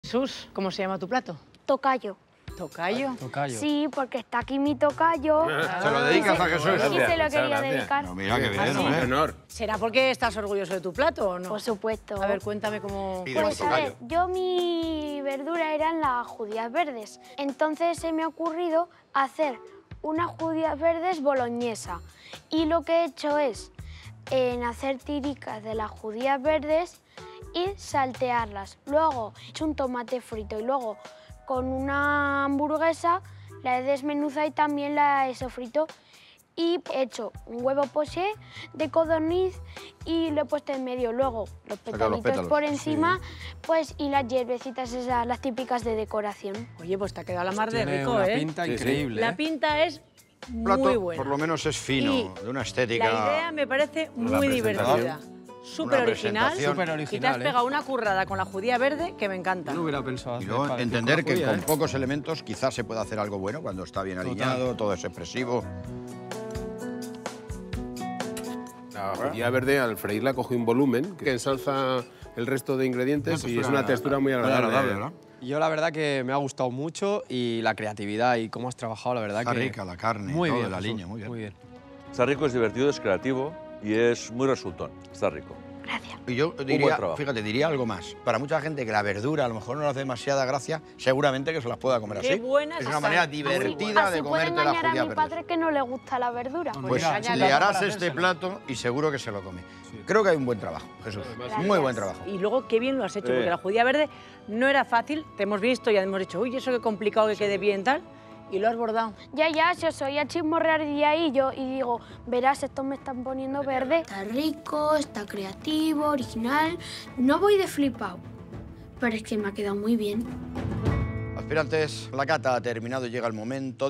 Jesús, ¿cómo se llama tu plato? Tocayo. ¿Tocayo? Tocayo. Sí, porque está aquí mi tocayo. ¿Se lo dedicas a Jesús? Y se lo quería gracias. dedicar. No, mira qué bien, ¿Ah, sí? hombre. honor. ¿Será porque estás orgulloso de tu plato o no? Por supuesto. A ver, cuéntame cómo... Pide más Pues a ver, tocayo. yo mi verdura eran las judías verdes. Entonces se me ha ocurrido hacer unas judías verdes boloñesa. Y lo que he hecho es hacer tiricas de las judías verdes y saltearlas. Luego he hecho un tomate frito y luego con una hamburguesa la he desmenuzado y también la he sofrito. Y he hecho un huevo poché de codorniz y lo he puesto en medio. Luego los petalitos pétalos, por encima, pues, y las hierbecitas esas, las típicas de decoración. Oye, pues te ha quedado la mar de Tiene rico, una ¿eh? pinta Sí, sí. increíble. La pinta es Plato, muy buena. por lo menos es fino, Y de una estética... La idea me parece Una muy presentación. divertida. Súper Una original. presentación. Súper Y te has original, ¿eh? pegado una currada con la judía verde que me encanta. No hubiera pensado Y hacer luego parecido entender con la que judía, con ¿eh? pocos elementos quizás se puede hacer algo bueno cuando está bien alineado, todo es expresivo. La judía verde, al freírla, coge un volumen que ensalza el resto de ingredientes y es una textura muy agradable. ¿verdad? Yo la verdad que me ha gustado mucho y la creatividad y cómo has trabajado, la verdad Está que... rica la carne, muy todo bien, de la Jesús, línea, muy bien. Muy bien. Está rico, es divertido, es creativo y es muy resultón. Está rico. Gracias. Y yo buen diría, trabajo. fíjate, diría algo más. Para mucha gente que la verdura a lo mejor no le hace demasiada gracia, seguramente que se las pueda comer Qué así. buenas Es una están. manera Así divertida Así de puede comerte la engañar a judía mi verde. padre que no le gusta la verdura. Pues Mira, le engáñalo harás para este hacérselo. plato y seguro que se lo come. Creo que hay un buen trabajo, Jesús. Muy buen trabajo. Y luego qué bien lo has hecho, Sí. porque la judía verde no era fácil. Te hemos visto y hemos dicho, uy, eso qué complicado que quede bien tal. Y lo has bordado. Ya, si os oía chismorrear de ahí y digo, verás, estos me están poniendo verde. Está rico, está creativo, original. No voy de flipado, pero es que me ha quedado muy bien. Aspirantes, la cata ha terminado y llega el momento